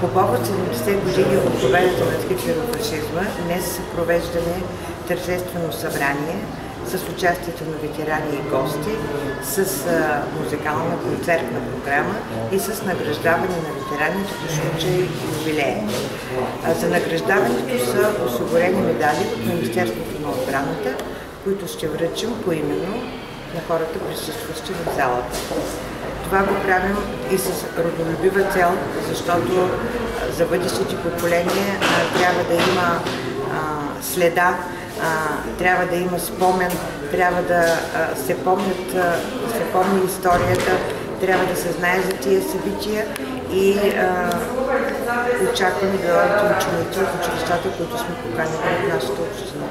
По повод 70 години от победата над хитлерофашизма днес провеждаме тържествено събрание с участието на ветерани и гости, с музикална концертна програма и с награждаване на ветераните по случай юбилея. За награждаването са осигурени медали от Министерството на отбраната, които ще връчим поименно на хората, присъстващи в залата. Това го правим и с родолюбива цел, защото за бъдещите поколения трябва да има следа, трябва да има спомен, трябва да се помни историята, трябва да се знае за тия събития и очакваме да дойдат ученици от училищата, които сме поканили в нашата община.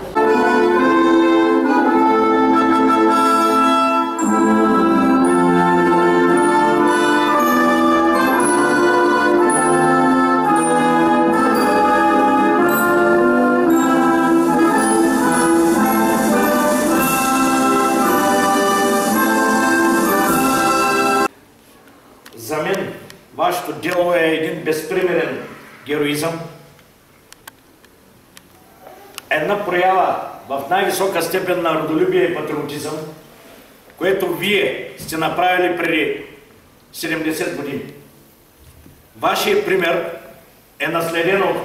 За мен вашето дело е един безпримерен героизъм, една проява в най-висока степен на родолюбие и патриотизъм, което вие сте направили преди 70 години. Вашият пример е наследен от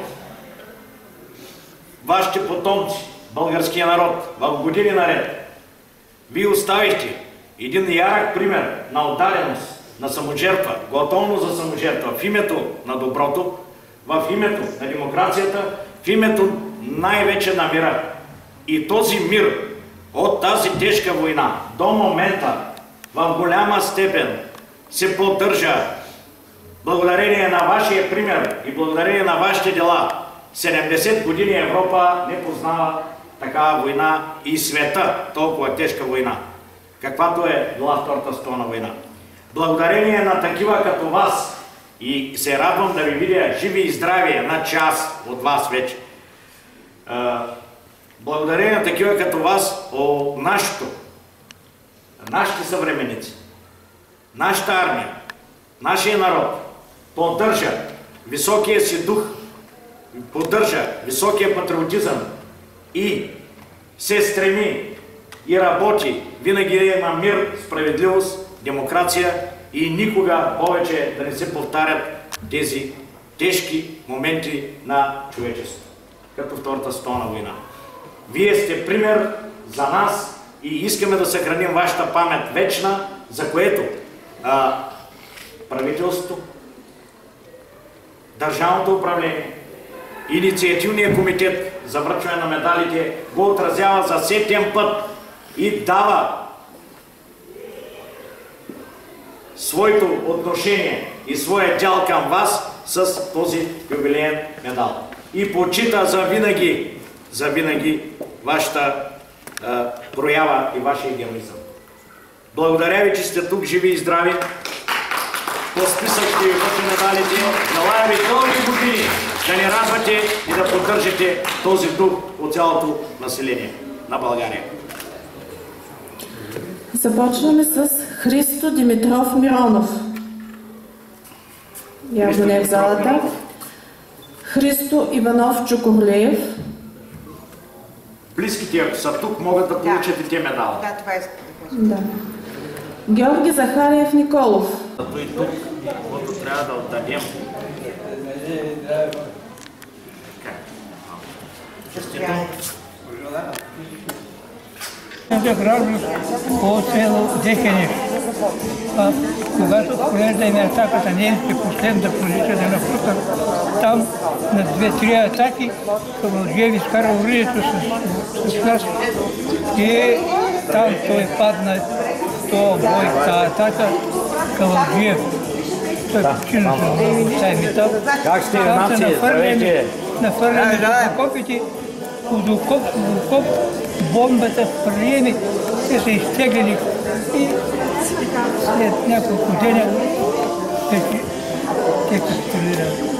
вашите потомци, българския народ, в години наред. Вие оставихте един ярък пример на отдаденост, на саможертва, готовност за саможертва в името на доброто, в името на демокрацията, в името най-вече на мира. И този мир от тази тежка война до момента в голяма степен се поддържа благодарение на вашия пример и благодарение на вашите дела. 70 години Европа не познава такава война и света толкова тежка война, каквато е била Втората световна война. Благодарение на такива като вас, и се радвам да ви видя живи и здрави една част от вас вече. Благодарение на такива като вас, нашите съвременници, нашата армия, нашия народ поддържа високия си дух, поддържа високия патриотизъм и се стреми и работи винаги на мир, справедливост, демокрация и никога повече да не се повтарят тези тежки моменти на човечеството, като Втората световна война. Вие сте пример за нас и искаме да съхраним вашата памет вечна, за което правителството, Държавното управление, Инициативният комитет за връчване на медалите го отразява за сетен път и дава своето отношение и своя дял към вас с този юбилеен медал. И почита за винаги вашата проява и вашия героизъм. Благодаря ви, че сте тук живи и здрави. По списък ще ви връча медалите. Желая ви дълги години да ни радвате и да поддържате този дух от цялото население на България. Започваме с Христо Димитров Миронов. Явно не е в залата. Христо Иванов Чукорлеев. Близките, ако са тук, могат да получат и те медала. Да, това е. Да. Георги Захариев Николов. Зато и тук, което трябва да отдадем. Бях раждан по село Дехенев. Когато провеждаме атаката, немците последната позиция на фронта, там на 2-3 атаки Кавалджиев изкара оръжието с нас и там той падна този бой, тази атака, Кавалджиев. Той почина с таймита. Как сте, нации? Здравейте! Нафърляме за окопите, от окоп в окоп, бомбата приеме, те са изтеглили и след няколко деня те капитулират.